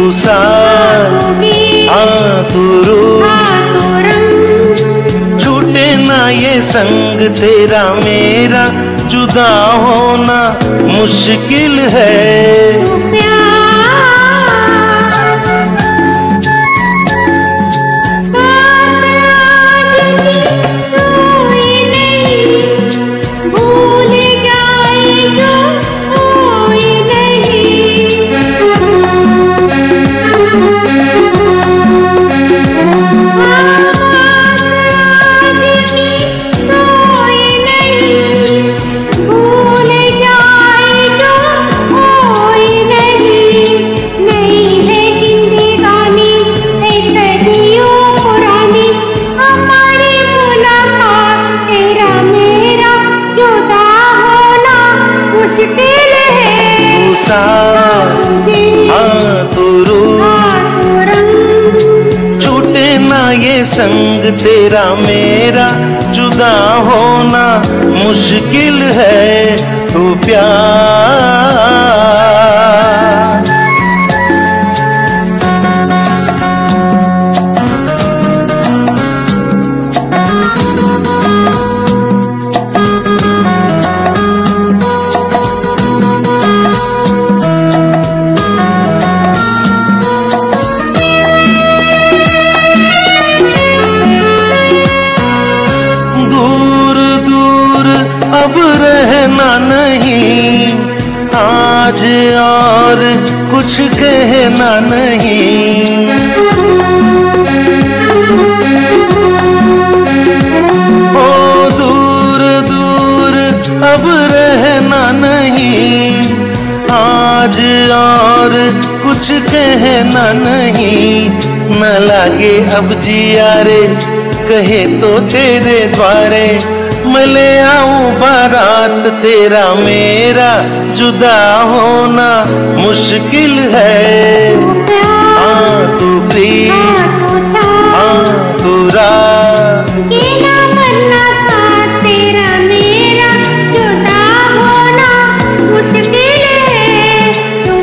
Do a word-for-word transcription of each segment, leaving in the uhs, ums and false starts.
साथ हाँ तू रूप छूटे ना ये संग तेरा मेरा, जुदा होना मुश्किल है। हाँ तू रूप छूटे ना ये संग तेरा मेरा, जुदा होना मुश्किल है। तू प्यार अब रहना नहीं, आज और कुछ कहना नहीं। ओ दूर दूर अब रहना नहीं, आज और कुछ कहना नहीं। न लागे अब जिया रे कहे तो तेरे द्वारे, मैं ले आऊं बारात तेरा मेरा, जुदा होना मुश्किल है। हाँ तू प्रीत हाँ तू रात तेरा मेरा, जुदा होना मुश्किल है। तू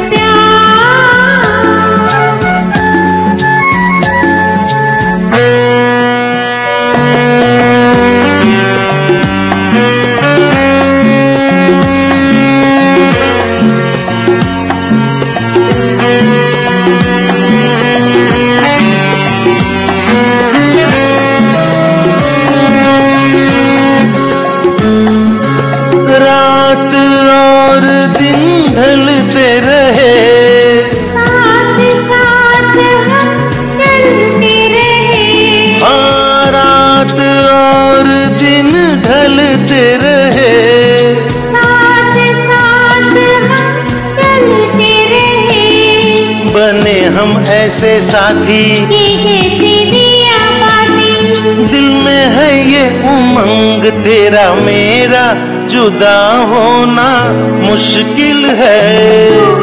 रात और दिन ढलते रहे, साथ साथ हम चलते रहे। हाँ रात और दिन ढलते रहे, साथ साथ हम चलते रहे। बने हम ऐसे साथी ये जैसे दिया बाती, दिल में है ये उमंग तेरा मेरा, जुदा होना मुश्किल है।